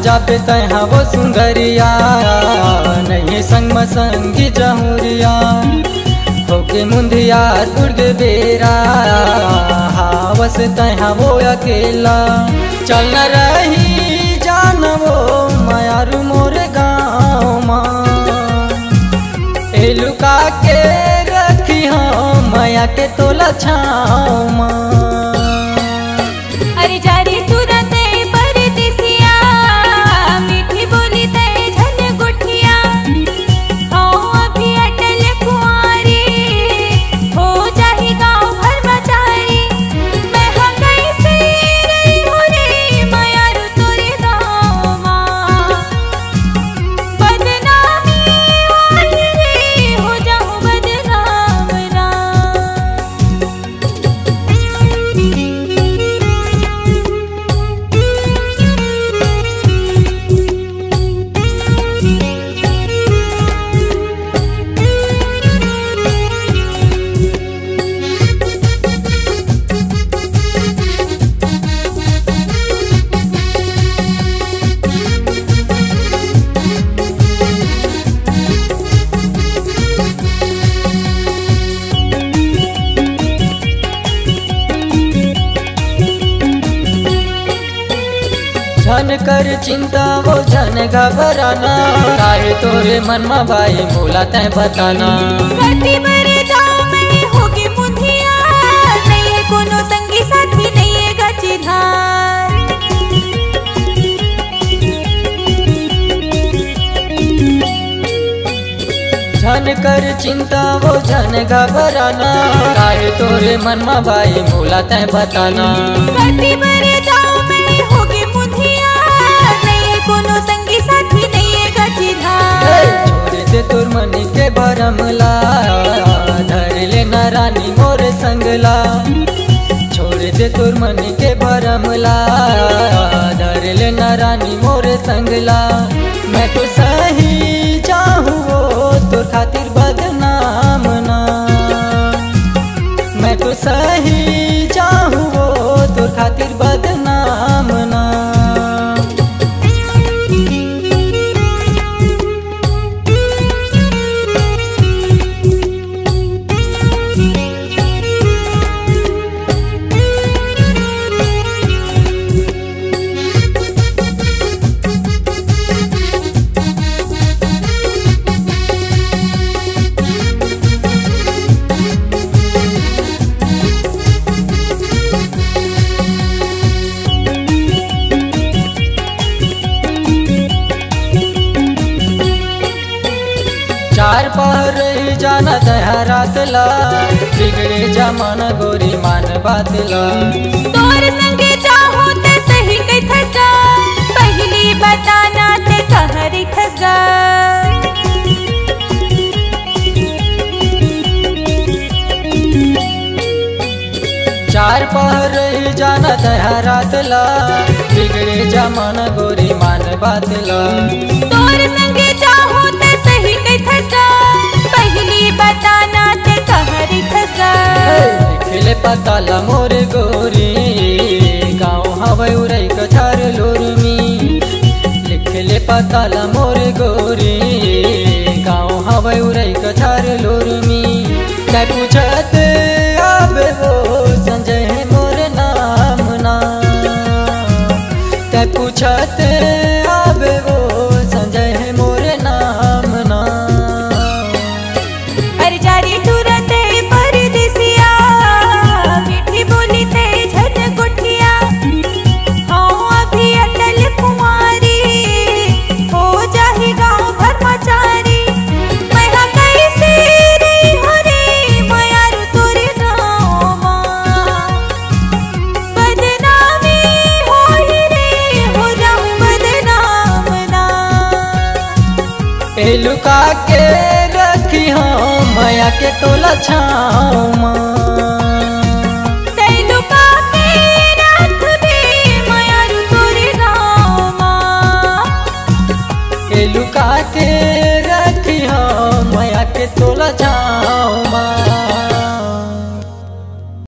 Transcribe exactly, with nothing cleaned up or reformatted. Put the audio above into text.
जापे तैहा वो सुंदरिया नहीं संग में संगी जहुरिया होके मुंदिया दुर्ग बेरा हावस तैहा वो अकेला चल न रही जान वो मायारू मोर गाँव माँ लुका के रखी हम माया के तोला छाँव माँ। अरे जारी तुरंत परदेसिया मीठी बोली ते झन गुठिया हाँ अभी अटल कुंवारी हो जाही गाँव भर मचारी मैं हाँ कैसे रही हो रे मायारू तोरे गाँव माँ बदनामी होई रे हो जाऊँ बदनाम ना। झन कर चिंता वो झन घबराना काहे तोरे मन में भाई बोला तै बताना गति मरे जाओ मैं होगी मुंधिया नहीं है कोनो संगी साथी नहीं है गचधार झन कर चिंता वो झन घबराना काहे तोरे मन में भाई बोला तै बताना गति मरे जाओ मैं होगी मुंधिया नहीं है कोनो संगी साथी नहीं है गचधार छोड़ दे तोर मनी के भरमला धर ले न रानी मोर संगला छोड़ दे तोर मनी के भरमला धर ले न रानी मोर संगला मैं तो सही चाहूँ तोर खातिर बदनाम ना मैं तो सही चाहूँ तोर खातिर बदनाम ना। चार पहर जाना तहरातला बिगड़े जमाना गोरी मान बातला तोर संगे चाहो ते सही कई थका पहली बताना ते कहरी ठगा चार पहर जाना तहरातला बिगड़े जमाना गोरी मान बातला तोर संगे चाहो ते सही कई थका पहली बताना ते कहरी ठगा लिखले पताला मोर गोरी गाँव हवै उरई कछार लोरमी लिखले पताला मोर गोरी गाँव हवै उरई कछार लोरमी मैं पूछत आबे वो संजय मोर नाम ना तै पूछत आबे वो संजय मोर नाम ना। अरे जारी तुरंत परदेसिया मीठी बोली ते झन गुठिया हाँ अभी अटल कुंवारी हो जाही गाँव भर मचारी मैं हाँ कैसे रही हो रे मायारू तोरे गाँव माँ बदनामी होई रे हो जाऊँ बदनाम ना। ए लुका के रखी हम माया के तोला छाँव